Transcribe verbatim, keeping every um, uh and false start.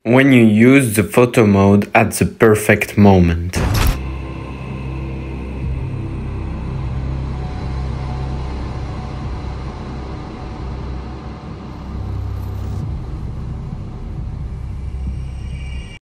When you use the photo mode at the perfect moment.